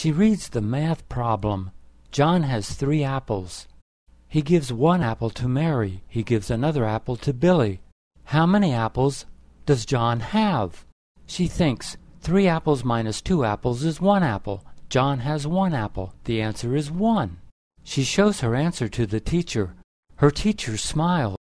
She reads the math problem. John has 3 apples. He gives 1 apple to Mary. He gives another apple to Billy. How many apples does John have? She thinks 3 apples minus 2 apples is 1 apple. John has 1 apple. The answer is 1. She shows her answer to the teacher. Her teacher smiles.